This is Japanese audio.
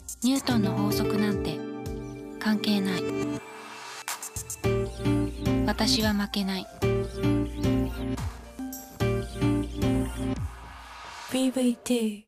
ニュートンの法則なんて関係ない。私は負けない。 BVT